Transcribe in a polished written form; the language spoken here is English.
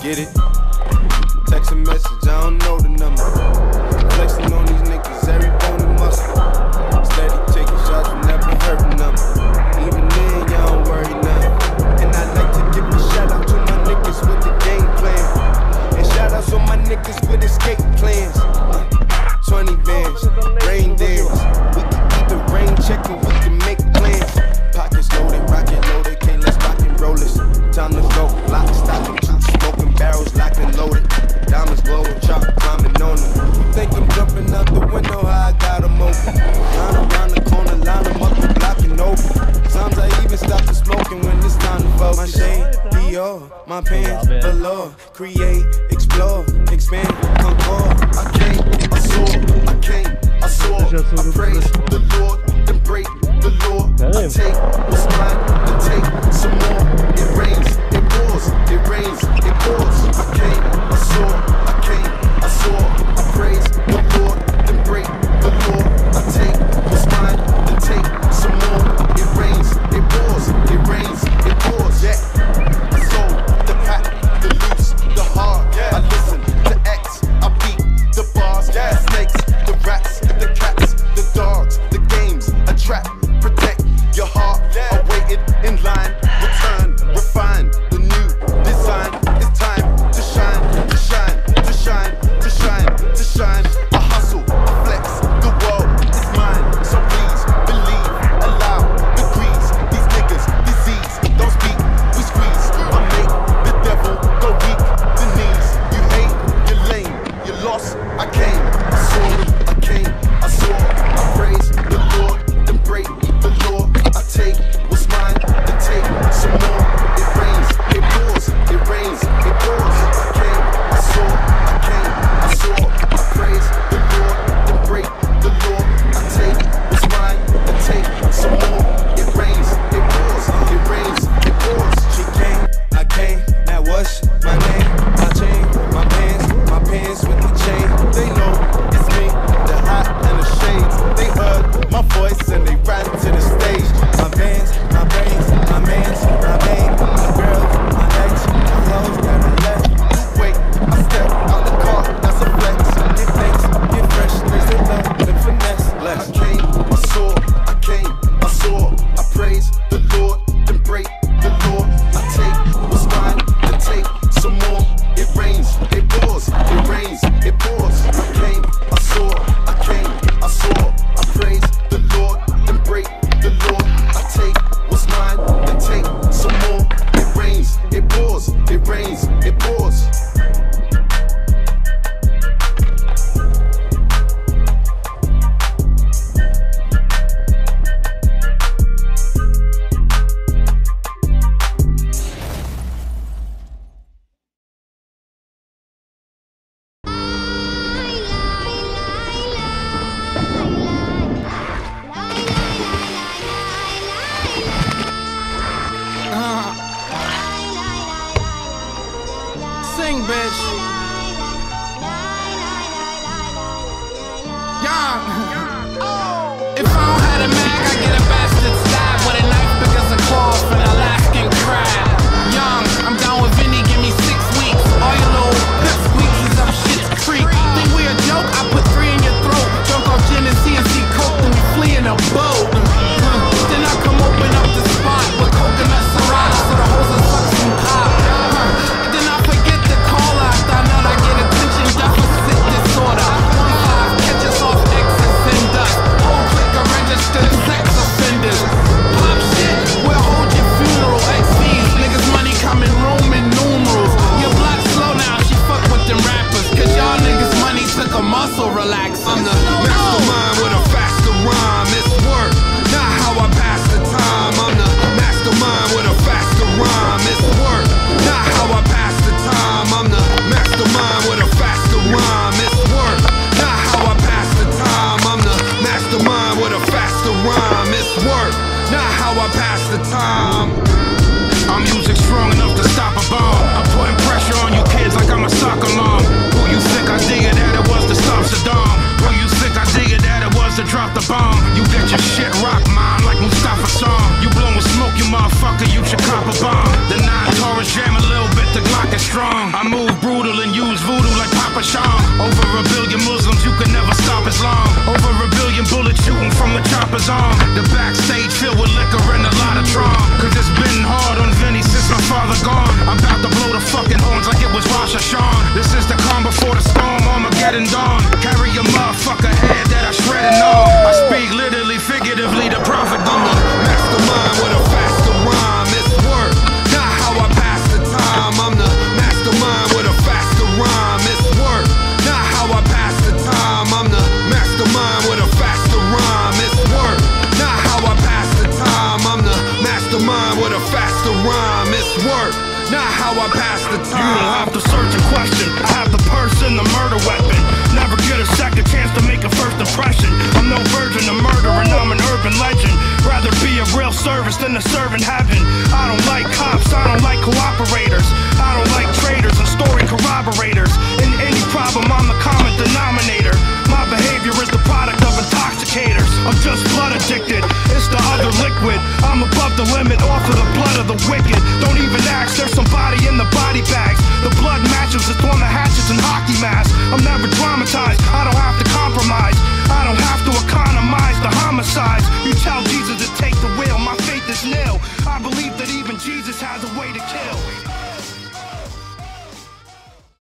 Get it? Text a message, I don't know the number. Flexing on these niggas, every bone and muscle. Steady taking shots, we never hurting them. Even then, y'all don't worry nothing. And I like to give a shout out to my niggas with the game plan. And shout outs on my niggas with escape plans. 20 bands, rain dance. We can keep the rain check and we can make plans. Pockets loaded, rocket loaded, can't let's rock and roll this. Time to go, lock, stock, and two smoking barrels locked and loaded. Diamonds glowing, chop climbing on them. You think I'm jumping out the window, how I got them open. Line around the corner, line them up and blocking open. Sometimes I even stop the smoking when it's time to focus. My shade, Dior, my pants, velour. Create, explore, expand, concord. I came, I saw, I came, I saw. I praise the Lord, then break the law. I take what's mine, and take some more. It rains, it pours, it rains, it pours. I came, I saw, I came, I saw. I praise the Lord, then break the law. I take what's mine, then take some more. It rains, it pours, it rains, it pours. Yeah, I sold the pack, the loose, the hard. I listen to X, I beat the bars, the snakes, the rats, the cats, the dogs, the games, a trap, protect your heart. I waited in line, return, refine the new design. It's time to shine, to shine, to shine, to shine, to shine. I hustle, I flex, the world is mine. So please believe, allow the grease. These niggas, disease, don't speak, we squeeze. I make the devil go weak, the knees. You hate, you're lame, you're lost. I came, I saw, I came, I saw. I praise the Lord, then break the law. I take what's mine, then take some more. It rains, it pours, it rains, it pours. I came, I saw, I came, I saw. I praise the Lord, then break the law. I take what's mine, then take some more. It rains, it pours, it rains, it pours. She came, I came, now what's my name? My chain, my pants with the chain. They know it's me, the hat and the shades. They heard my voice and they ran to the stage. My bands, my brains, my mans, my main, my girl, my ex, my hoes that I left. Wait, I step out the car, that's a flex. Get thanks, get fresh, there's a love, the finesse. Less. I came, I saw, I came, I saw. I praise the Lord, then break the law. I take what's mine, then take some more. It rains, it pours, it rains, it pours. I came, I saw, I came, I saw. I praise the Lord, then break the law. I take what's mine, then take some more. It rains, it pours, it rains, it pours. Sing, bitch. Young. If I don't have a mag, I get a bastard stab with a knife because I crawl for an Alaskan crab. Young, I'm down with Vinny, give me 6 weeks. All your little pip squeaks up shit's creek. Think we a joke? I put 3 in your throat. Drunk off gin and CNC coke, then we flee in a boat. Then I come open up the spot with coconut Syrah, so the hoes are suck some pop. Then I forget to call after another not how I pass the time. You don't have to search and question. I have the purse and the murder weapon. Never get a second chance to make a first impression. I'm no virgin of murder and I'm an urban legend. Rather be a real service than a servant heaven. I don't like cops, I don't like cooperators. I don't like traitors and story corroborators. In any problem, I'm the common denominator. My behavior is the product of intoxicators. I'm just blood addicted, it's the other liquid. I'm above the limit, off of the blood of the wicked. Don't even ask, there's somebody in the body bags. The blood matches, it's on the hatchets and hockey masks. I'm never traumatized, I don't have to compromise. I don't have to economize the homicides. You tell Jesus to take the wheel, my faith is nil. I believe that even Jesus has a way to kill.